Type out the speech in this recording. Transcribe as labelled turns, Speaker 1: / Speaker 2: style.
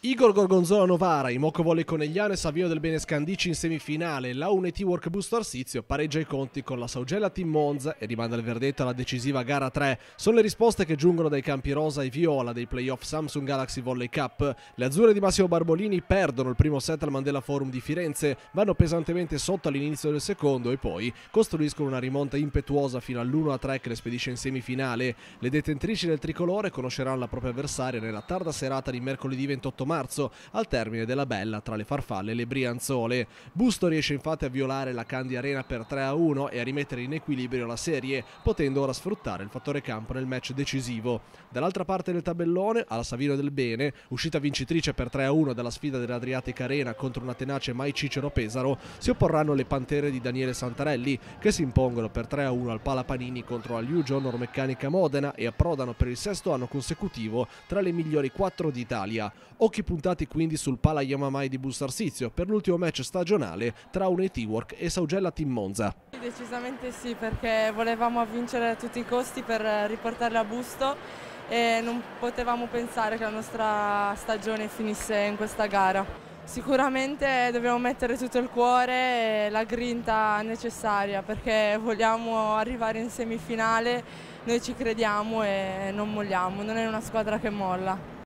Speaker 1: Igor Gorgonzola Novara, Imoco Volley Conegliano e Savino del Bene Scandici in semifinale. La UNIT Work Busto Arsizio pareggia i conti con la Saugella Team Monza e rimanda il verdetto alla decisiva gara 3. Sono le risposte che giungono dai campi rosa e viola dei playoff Samsung Galaxy Volley Cup. Le azzurre di Massimo Barbolini perdono il primo set al Mandela Forum di Firenze, vanno pesantemente sotto all'inizio del secondo e poi costruiscono una rimonta impetuosa fino all'1-3 che le spedisce in semifinale. Le detentrici del tricolore conosceranno la propria avversaria nella tarda serata di mercoledì 28 marzo, al termine della bella tra le farfalle e le brianzole. Busto riesce infatti a violare la Candy Arena per 3-1 e a rimettere in equilibrio la serie, potendo ora sfruttare il fattore campo nel match decisivo. Dall'altra parte del tabellone, alla Savino del Bene, uscita vincitrice per 3-1 dalla sfida dell'Adriatica Arena contro una tenace Mai Cicero Pesaro, si opporranno le Pantere di Daniele Santarelli, che si impongono per 3-1 al Pala Panini contro la Liugio Honor Meccanica Modena e approdano per il sesto anno consecutivo tra le migliori 4 d'Italia. Occhi puntati quindi sul Pala Yamamai di Busto Arsizio per l'ultimo match stagionale tra UNIT Work e Saugella Team Monza.
Speaker 2: Decisamente sì, perché volevamo vincere a tutti i costi per riportarla a Busto e non potevamo pensare che la nostra stagione finisse in questa gara. Sicuramente dobbiamo mettere tutto il cuore e la grinta necessaria perché vogliamo arrivare in semifinale, noi ci crediamo e non molliamo, non è una squadra che molla.